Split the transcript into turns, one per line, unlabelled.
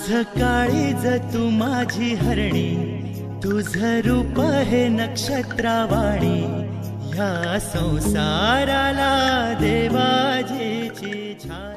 काळीज तू माझी हरणी, तुझं रूप हे नक्षत्रवाणी, ह्या संसाराला देवाजीची छाया।